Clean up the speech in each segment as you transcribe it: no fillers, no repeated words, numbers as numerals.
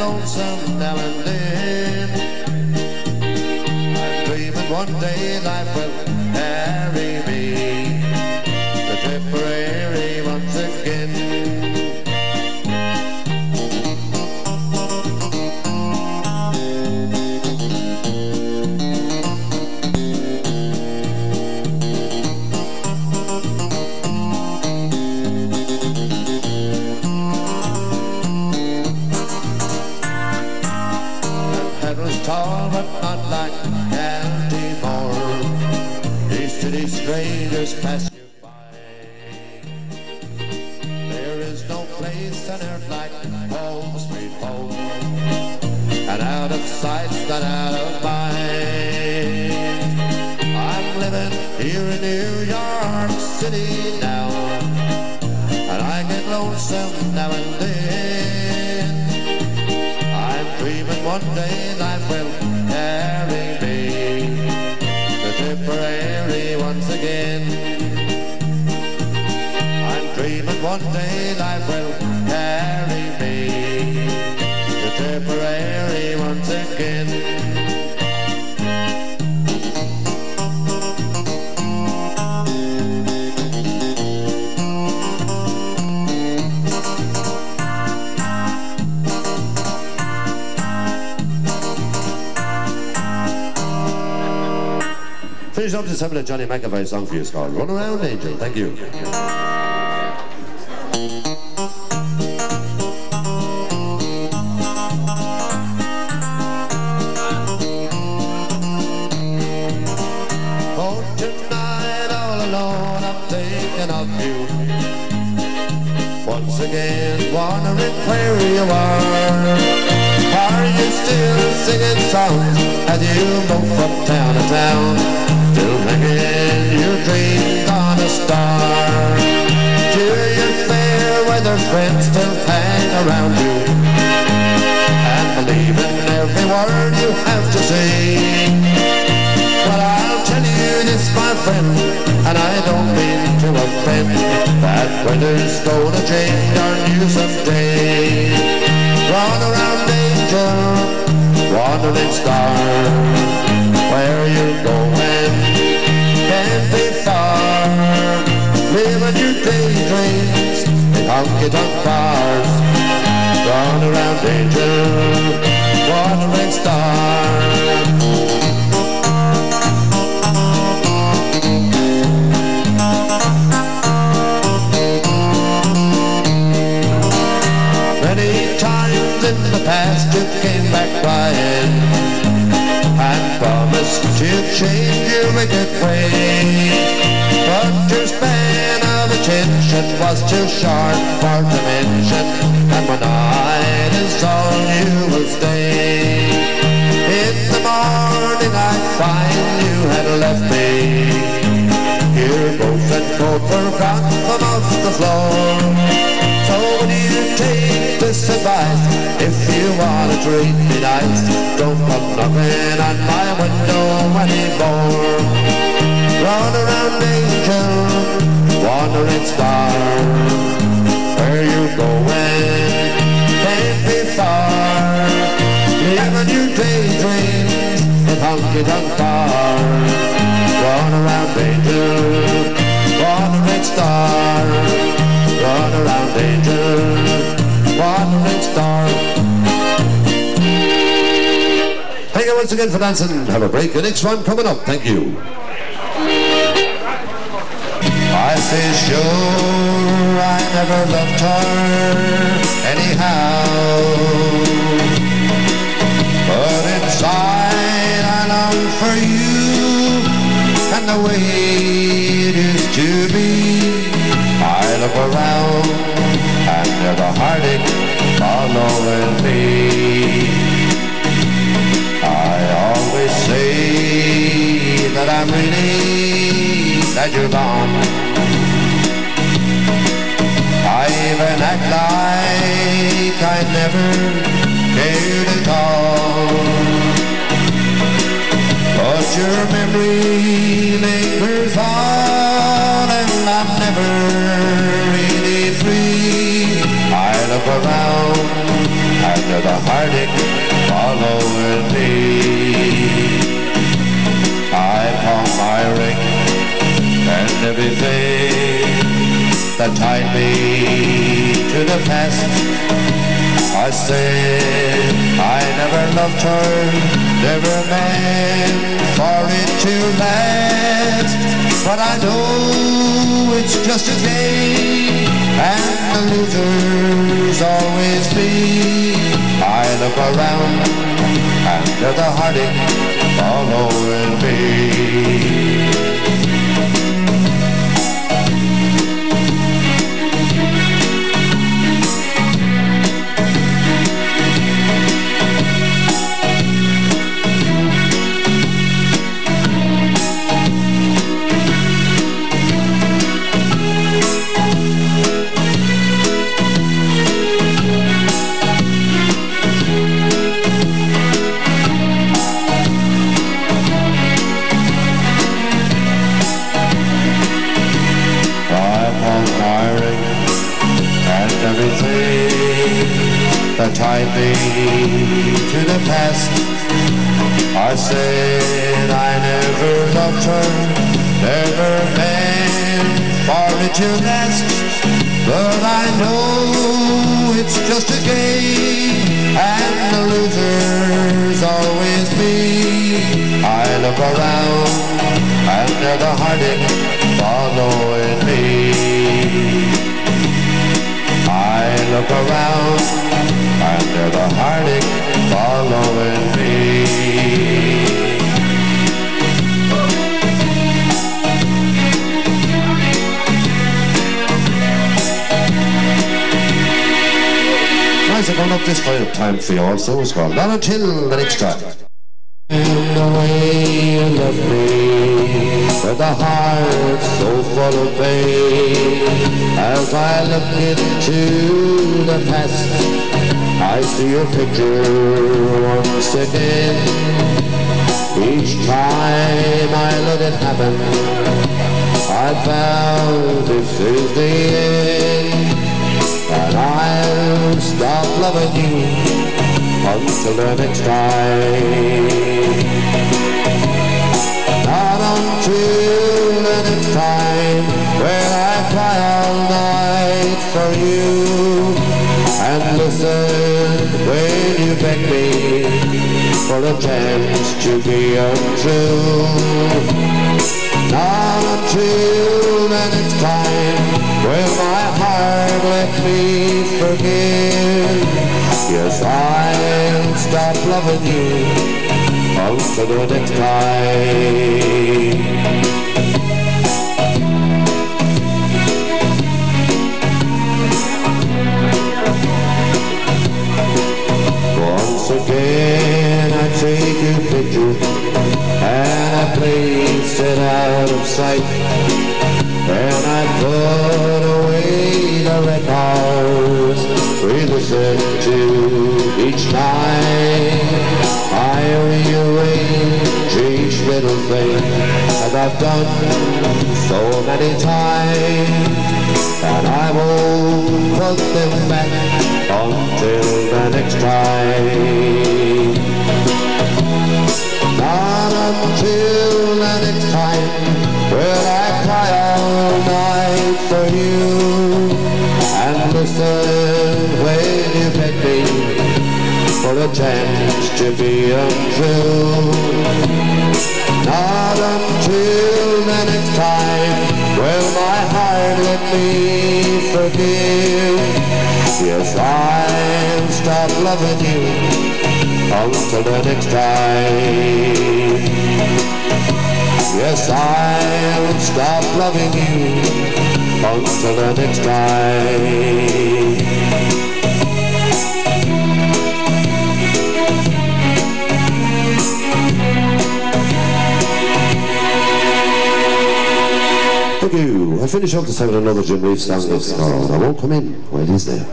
lonesome now and then. I'm dreaming one day life will carry me to Tipperary once again. Tall but not like Baltimore. These city strangers pass you by. There is no place on earth like home, sweet home, and out of sight, not out of mind. I'm living here in New York City now, and I get lonesome now and then. I'm dreaming one day life will carry me to Tipperary once again. I'm dreaming one day life will carry me to Tipperary once again. Finish up this having a Johnny McAvoy song for you. It's called Run Around Angel. Thank you. Oh, tonight all alone I'm thinking of you. Once again wondering where you are. Are you still singing songs as you move from town to town? Still hanging your dreams on a star? Do your fair weather friends still hang around you and believe in every word you have to say? Well, I'll tell you this, my friend, and I don't mean to offend, that weather's gonna change on you someday. Run around angel, wandering star, where you're going can't be far. Living your daydreams in honky-tonk bars. Run around angel, wandering star. Many times in the past you came back crying and promised to change your wicked ways, but your span of attention was too short for to mention, and one night is all you will stay. In the morning I find you had left me, your both and coat forgotten from off the floor. So when you take this advice, if you want to treat me nice, don't come knocking on my window anymore. Run around angel, wandering star, where you going can't be far. Living your daydreams in honky-tonk bars. Run around angel, wandering star. Run around angel, wandering star. Thank you once again for dancing. Have a break. The next one coming up. Thank you. I say sure I never loved her anyhow, but inside I long for you and the way it used to be. I look around and there's a heartache all over me. I always say that I'm really glad you're gone. I even act like I never cared at all, but your memory lingers on and I'm never really free. I look around and the heartache following me. I pawn my ring and everything that tied me to the past. I said I never loved her, never meant for it to last. But I know it's just a game, and the losers always me. I look around, and there's the heartache following me. Everything that tied me to the past. I said I never loved her, never meant for it to last. But I know it's just a game, and the losers always me. I look around, and there's the heartache following me. I look around, and there's the heartache following me. Nice, I'm going up this final time for you all, so it's gone. Not until the next time. And the way you left me, with a heart so full of pain. As I look into the past, I see your picture once again. Each time I let it happen, I found this is the end. And I'll stop loving you until the next time. Not until the next time, when I cry all night for you, and listen when you beg me for a chance to be untrue. Not until the next time, will my heart let me forgive. Yes, I'll stop loving you until the next time. Once again I take your picture and I place it out of sight, and I put away the records we listen to each night. I rearrange each little thing as I've done so many times, and I won't put them back until the next time. Not until the next time will I cry all night for you, and listen when you beg me for a chance to be untrue. Not until the next time will my heart let me forgive. Yes, I'll stop loving you until the next time. Yes, I'll stop loving you until the next time. Thank you. I'll finish off this time with another Jim Reeves song that's called I Won't Come In While He's There.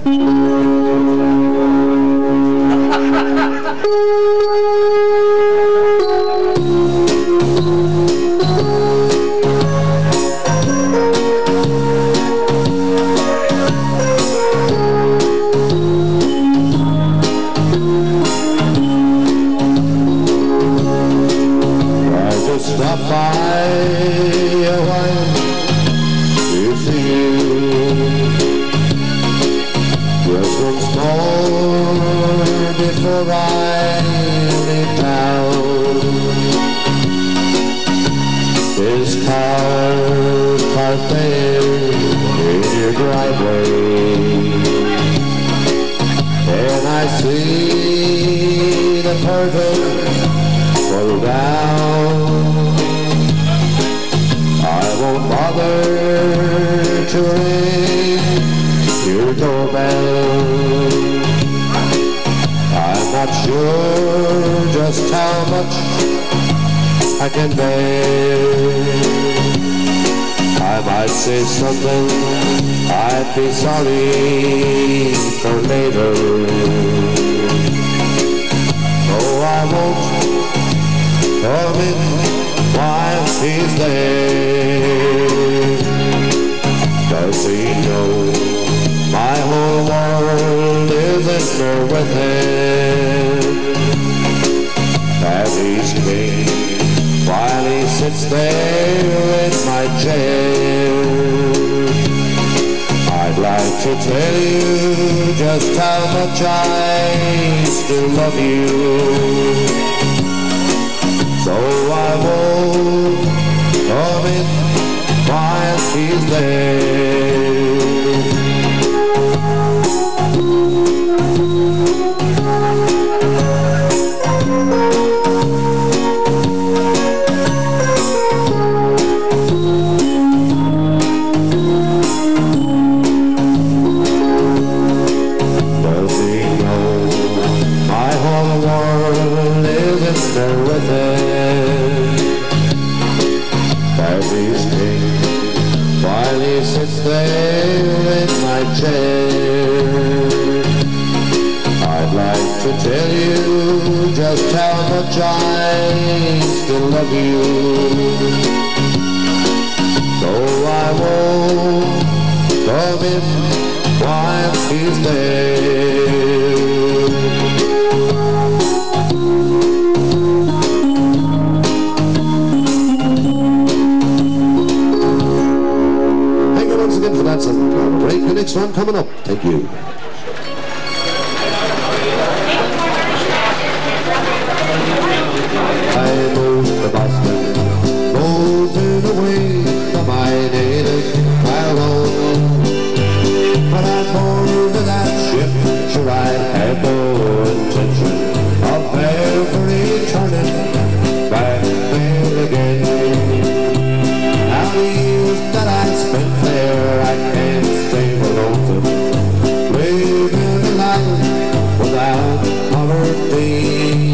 for Riley Town. His car parked there in your driveway, and I see the curtain pull down. I won't bother to ring your doorbell. I'm not sure just how much I can bear. I might say something I'd be sorry for later. Oh, I won't come in while he's there. Does he know my whole world is in there with him? That he's king while he sits there in my chair. I'd like to tell you just how much I still love you, so I won't come in while he's there. I'd like to tell you just how much I still love you, so I won't come in while he's there. Thank you once again for that song. Break the next one coming up. Thank you. I moved to Boston, moving away from my native Ireland. When I boarded that ship, sure I had no intention of ever returning back there again. Now the years that I spent there, I can't stay alone, living a life without poverty.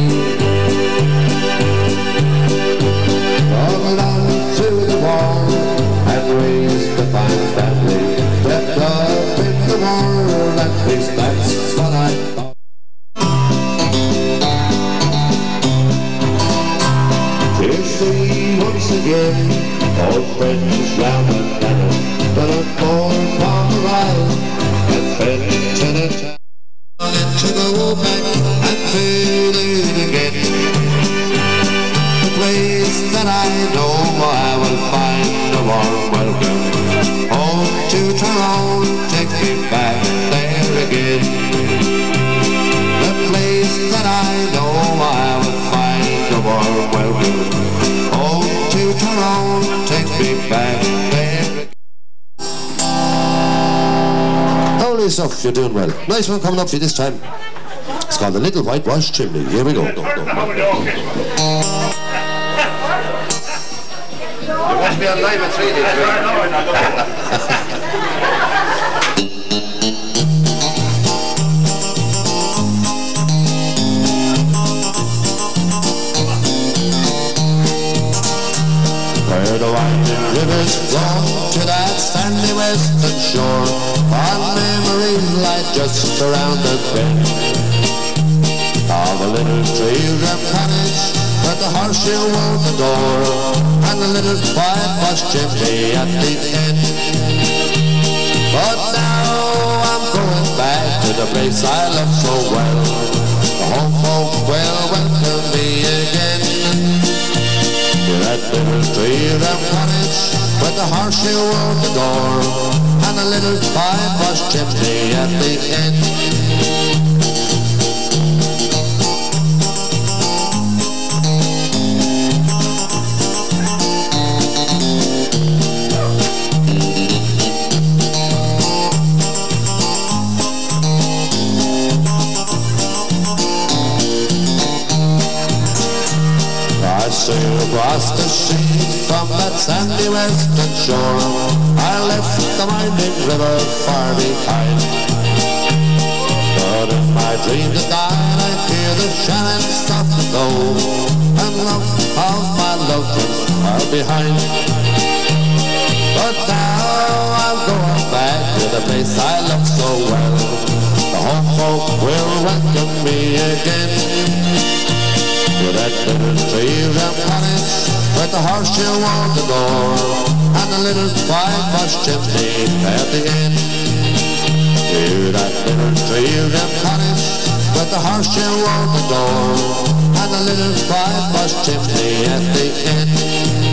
At least that's what I thought. Here she once again, old friends round the banner, but I'm born on the ride and fed to the town, into the back and feel it again. The place that I know I will find a warm welcome. Home to Tyrone, take me back there again. The place that I know I will find a warm welcome. Home to Tyrone, take me back there again. Holy stuff, you're doing well. Nice one coming up for you this time. It's called The Little Whitewashed Chimney. Here we go. You must be on live at 3 days. Where the winding rivers flow to that sandy western shore, our memories lie just around the bend of a little three-room cottage with the horseshoe on the door and the little whitewashed chimney at the end. But now I'm going back to the place I love so well. The home folk will welcome me again. That little three-room cottage with the horseshoe on the door and a little whitewashed chimney at the end. sail across the sea from that sandy western shore. I left the winding river far behind, but in my dreams at night I hear the Shannon soft flow, and love of my loved ones are behind. But now I'm going back to the place I love so well. The home folk will welcome me again, to that little three-room cottage with the horseshoe on the door and the little whitewashed chimney at the end. To that little three-room cottage with the horseshoe on the door and the little whitewashed chimney at the end.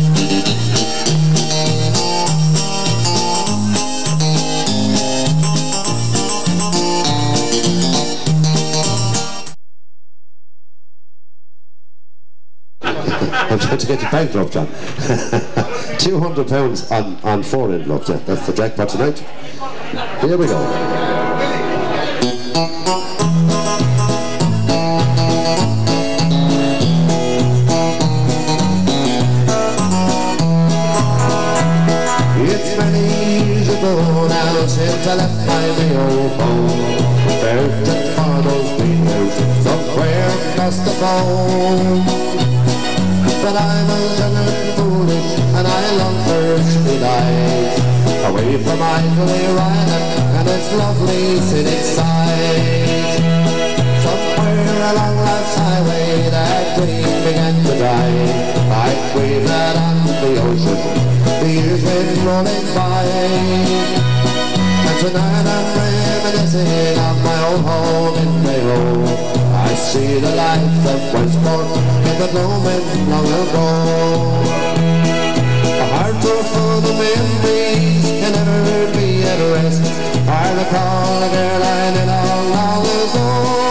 I'm trying to get you bankrupt, John. £200 on 4 envelopes. Yeah, that's the jackpot tonight. Here we go. It's many years ago now since I left my old home, searching for those green hills somewhere across the foam. But I was young and foolish, and I longed for earthly life, away from idly Ryan and its lovely city sights. Somewhere along life's highway that dream began to die. I'd wave out on the ocean, the years went rolling by, and tonight I'm reminiscing of my old home in Mayo. I see the lights of Westport in the gloaming long ago. A heart so full of memories can never be at rest. I recall a girl I knew long ago,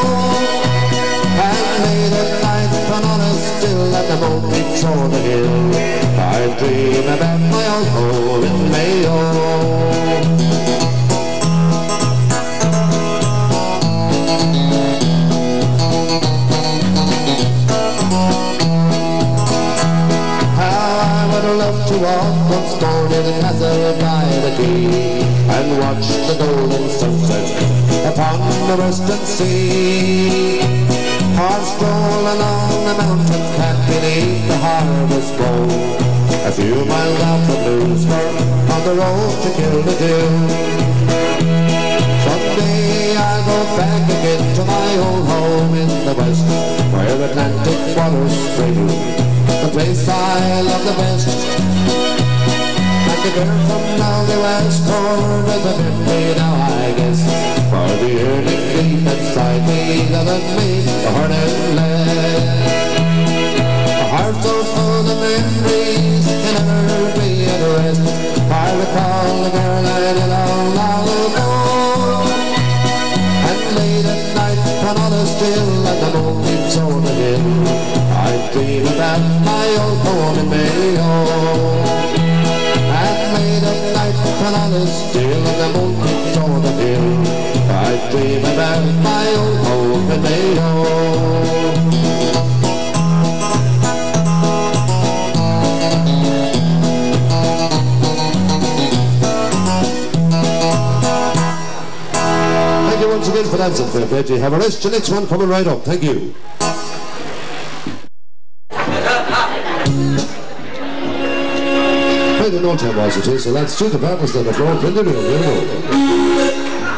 and late at night when all is still at the moon peaks on the hill, I dream about my old home in Mayo. To walk once more near the castle by the quay and watch the golden sunset upon the western sea, or stroll along the mountain path beneath the harvest bow, a few miles out from Louisburg on the road to Kilmadew. Someday I'll go back again to my old home in the west, where Atlantic waters stream, the place I love the best. And the girl from now the Westport is a memory now, I guess, for the yearning deep inside me doesn't mean the heart and left. A heart so full of memories can never be at rest. I recall the girl I knew long ago, and late at night when all is still and the moon keeps on the hill, I dream about my old home in Mayo. And late at night when all is still and the moon keeps on the hill, I dream about my old home in Mayo. Thank you once again for that, Veggie. Have a rest. Your next one coming right up. Thank you. I don't know what time was it is, so that's just the purpose of the floor. Here we go.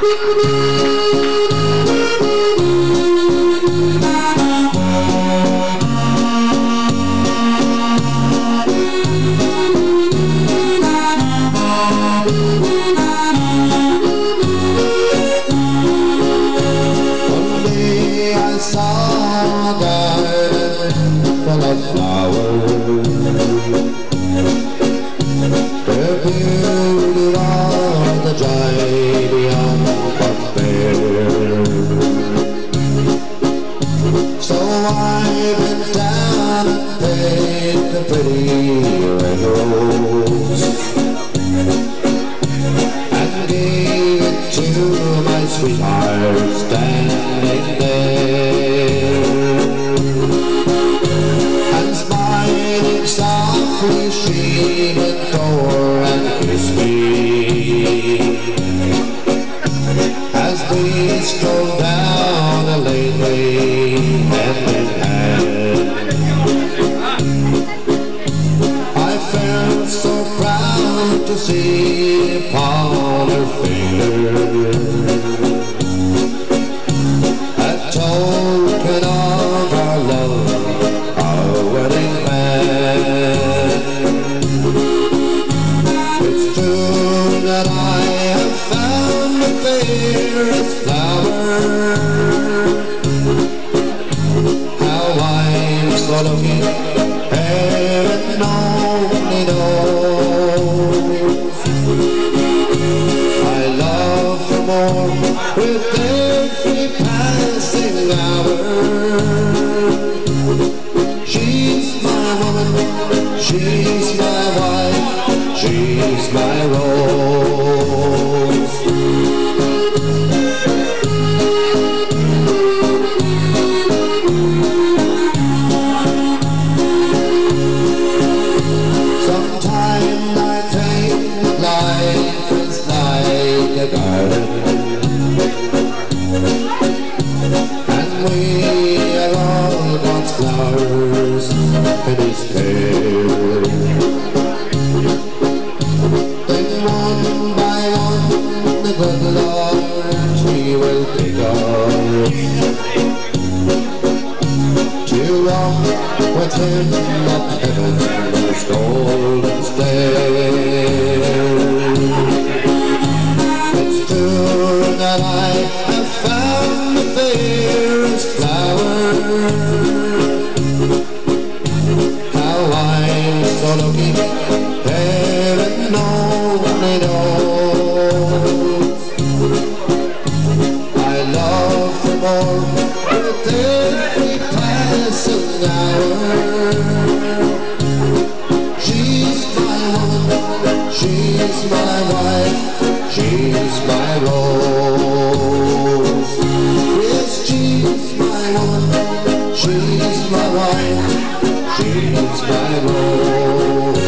One day I saw a garden full of flowers, the beauty of the joy beyond compare. So I went down and picked a pretty red rose and gave it to my sweetheart standing there, and smiled lucky, heaven only knows. I love her more with every passing hour. She's my woman, she's my wife, she's my rose. Sometimes I think life is like a garden, and we are all God's flowers in His care. Then one by one the good Lord He will take us to walk with Him up heaven's golden stair. It's true that I have found the fairest flower. How I'm so lucky, heaven only knows. I love her more with every passing hour. She's my woman, she's my wife, she's my rose. Yes, she's my woman, she's my wife, she's my rose.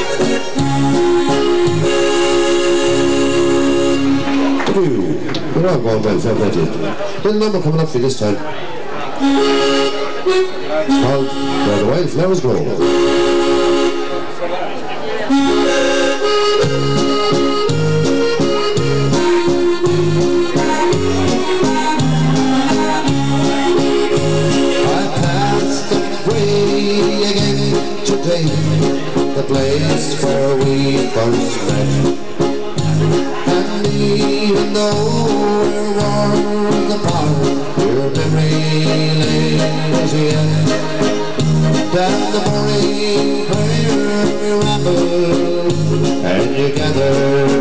We're all going down so ready. Little number coming up for you this time. It's called Where the Wildflowers Grow. The place where we first met, and even though we're worlds apart, your memory lays yet. Down the morning where we ramble, and you gather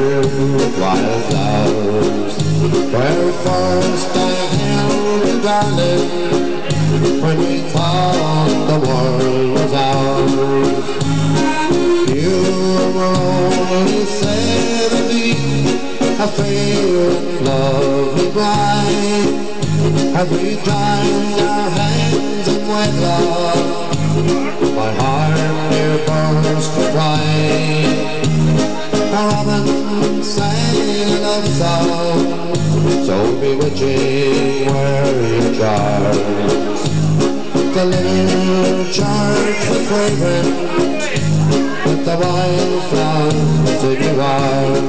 wildflowers, where first I held you, darling, when we thought the world was ours. You were only 17, a fair and lovely bride. As we joined our hands in wedlock, my heart near burst with pride. A robin sang a love song, so bewitching were your charms. The little church was fragrant with the wildflowers in your arms.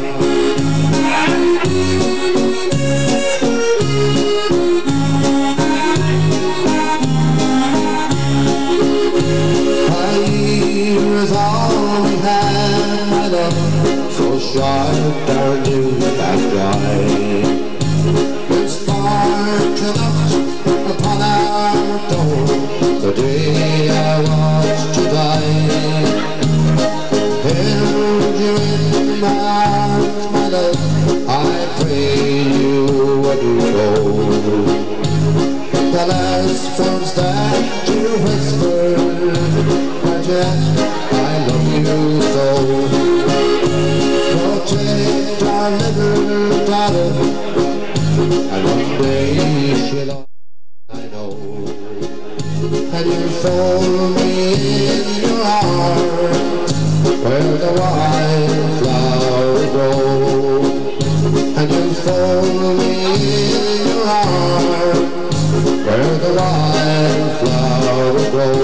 A year is all we had, my love, so short our youth and joy. When sparks knocked upon our door the day I watched you die, held you in my arms, my love, I pray you would go. The last words that you whispered were just, I love you so. Protect our little daughter, and one day she'll, I know. And you fold me in your arms where the wildflowers grow. And you fold me in your arms where the wildflowers grow.